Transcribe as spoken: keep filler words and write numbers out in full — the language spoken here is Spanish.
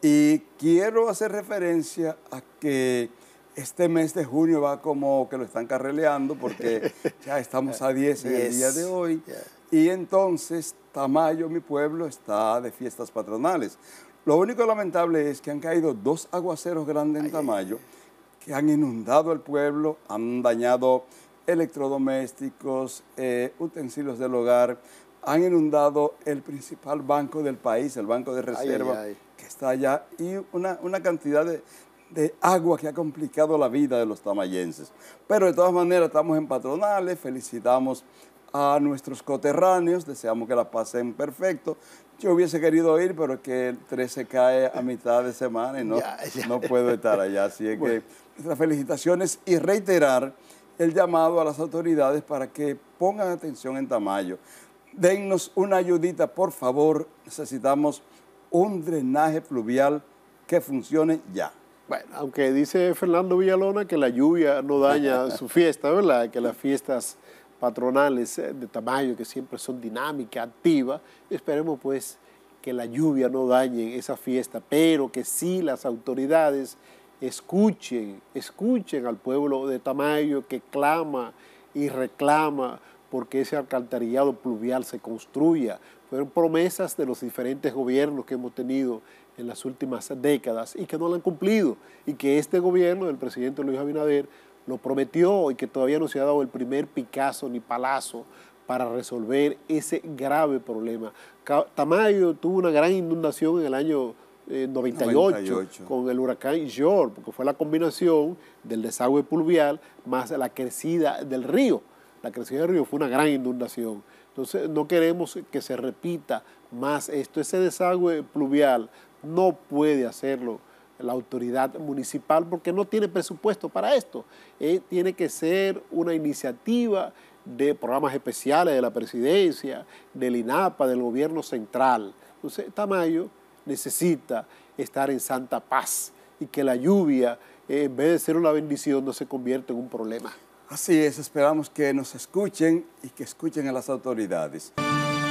Y quiero hacer referencia a que este mes de junio va como que lo están carreleando porque ya estamos a diez en el día de hoy. Y entonces Tamayo, mi pueblo, está de fiestas patronales. Lo único lamentable es que han caído dos aguaceros grandes en Tamayo que han inundado el pueblo, han dañado electrodomésticos, eh, utensilios del hogar, han inundado el principal banco del país, el Banco de Reserva, ay, ay, ay. que está allá, y una, una cantidad de, de agua que ha complicado la vida de los tamayenses. Pero de todas maneras estamos en patronales, felicitamos a nuestros coterráneos, deseamos que la pasen perfecto. Yo hubiese querido ir, pero es que el trece cae a mitad de semana y no, ya, ya. no puedo estar allá. Así es bueno. que nuestras felicitaciones y reiterar el llamado a las autoridades para que pongan atención en Tamayo. Dennos una ayudita, por favor. Necesitamos un drenaje fluvial que funcione ya. Bueno, aunque dice Fernando Villalona que la lluvia no daña su fiesta, ¿verdad? Que las fiestas patronales de Tamayo, que siempre son dinámicas, activas, esperemos pues que la lluvia no dañe esa fiesta, pero que sí las autoridades escuchen, escuchen al pueblo de Tamayo que clama y reclama porque ese alcantarillado pluvial se construya. Fueron promesas de los diferentes gobiernos que hemos tenido en las últimas décadas y que no lo han cumplido, y que este gobierno del presidente Luis Abinader lo prometió y que todavía no se ha dado el primer picazo ni palazo para resolver ese grave problema. Tamayo tuvo una gran inundación en el año eh, noventa y ocho, noventa y ocho con el huracán George, porque fue la combinación del desagüe pluvial más la crecida del río. La crecida del río fue una gran inundación. Entonces no queremos que se repita más esto. Ese desagüe pluvial no puede hacerlo la autoridad municipal porque no tiene presupuesto para esto. Eh, tiene que ser una iniciativa de programas especiales de la presidencia, del INAPA, del gobierno central. Entonces Tamayo necesita estar en santa paz y que la lluvia, eh, en vez de ser una bendición, no se convierta en un problema. Así es, esperamos que nos escuchen y que escuchen a las autoridades.